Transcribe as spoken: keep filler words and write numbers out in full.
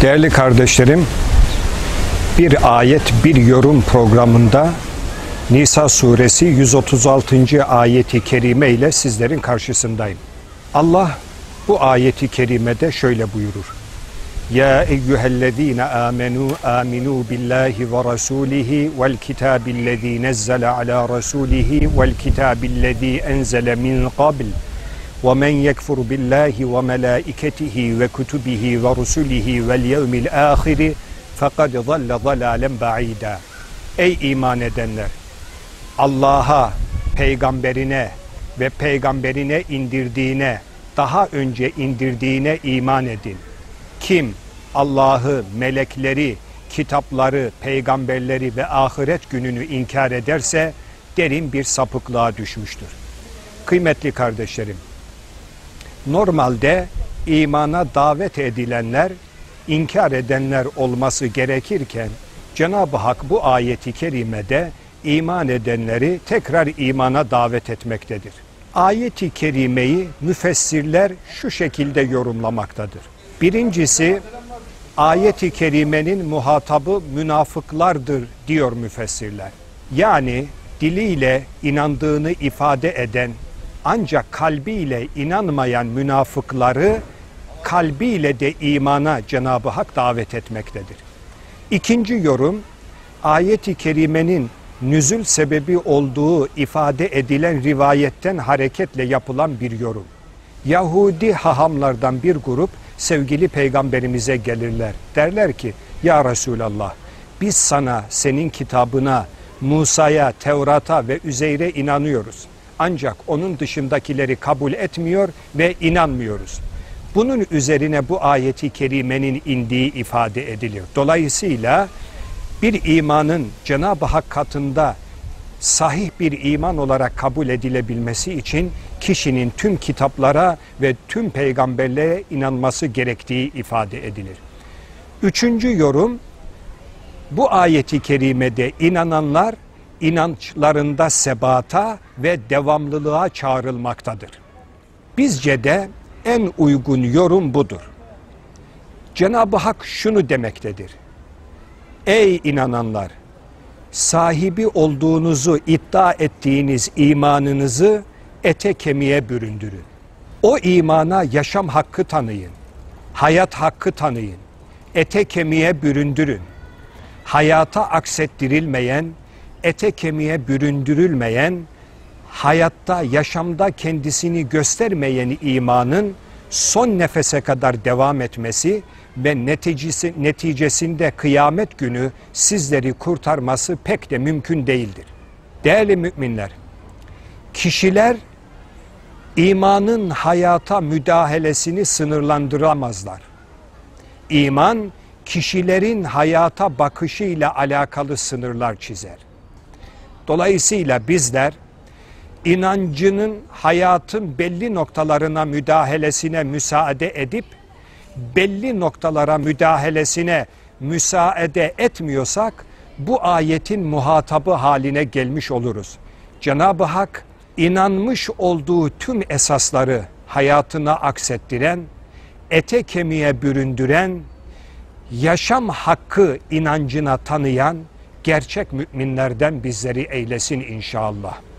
Değerli kardeşlerim, bir ayet bir yorum programında Nisa suresi yüz otuz altıncı ayeti kerime ile sizlerin karşısındayım. Allah bu ayeti kerimede şöyle buyurur: Ya eyyühellezine amenu aminu billahi ve rasulihi vel kitabillezî nezzele ala rasulihi vel kitabillezî enzele min qabl ve men yekfur billahi ve melâiketihi ve kutubihi ve rusulihi vel yevmil âhiri fekad zalle zalâlen ba'îdâ. Ey iman edenler! Allah'a, peygamberine ve peygamberine indirdiğine, daha önce indirdiğine iman edin. Kim Allah'ı, melekleri, kitapları, peygamberleri ve ahiret gününü inkar ederse derin bir sapıklığa düşmüştür. Kıymetli kardeşlerim, normalde imana davet edilenler, inkar edenler olması gerekirken Cenab-ı Hak bu ayeti kerimede iman edenleri tekrar imana davet etmektedir. Ayeti kerimeyi müfessirler şu şekilde yorumlamaktadır. Birincisi, ayeti kerimenin muhatabı münafıklardır diyor müfessirler. Yani diliyle inandığını ifade eden ancak kalbiyle inanmayan münafıkları kalbiyle de imana Cenab-ı Hak davet etmektedir. İkinci yorum, ayeti kerimenin nüzul sebebi olduğu ifade edilen rivayetten hareketle yapılan bir yorum. Yahudi hahamlardan bir grup sevgili peygamberimize gelirler. Derler ki, ya Resulallah, biz sana, senin kitabına, Musa'ya, Tevrat'a ve Üzeyr'e inanıyoruz. Ancak onun dışındakileri kabul etmiyor ve inanmıyoruz. Bunun üzerine bu ayeti kerimenin indiği ifade edilir. Dolayısıyla bir imanın Cenab-ı Hak katında sahih bir iman olarak kabul edilebilmesi için kişinin tüm kitaplara ve tüm peygamberlere inanması gerektiği ifade edilir. Üçüncü yorum, bu ayeti kerimede inananlar inançlarında sebata ve devamlılığa çağrılmaktadır. Bizce de en uygun yorum budur. Cenab-ı Hak şunu demektedir: Ey inananlar! Sahibi olduğunuzu iddia ettiğiniz imanınızı ete kemiğe büründürün. O imana yaşam hakkı tanıyın, hayat hakkı tanıyın, ete kemiğe büründürün. Hayata aksettirilmeyen, ete kemiğe büründürülmeyen, hayatta, yaşamda kendisini göstermeyen imanın son nefese kadar devam etmesi ve neticesi, neticesinde kıyamet günü sizleri kurtarması pek de mümkün değildir. Değerli müminler, kişiler imanın hayata müdahalesini sınırlandıramazlar. İman, kişilerin hayata bakışıyla alakalı sınırlar çizer. Dolayısıyla bizler inancının hayatın belli noktalarına müdahalesine müsaade edip belli noktalara müdahalesine müsaade etmiyorsak bu ayetin muhatabı haline gelmiş oluruz. Cenab-ı Hak inanmış olduğu tüm esasları hayatına aksettiren, ete kemiğe büründüren, yaşam hakkı inancına tanıyan gerçek müminlerden bizleri eylesin inşallah.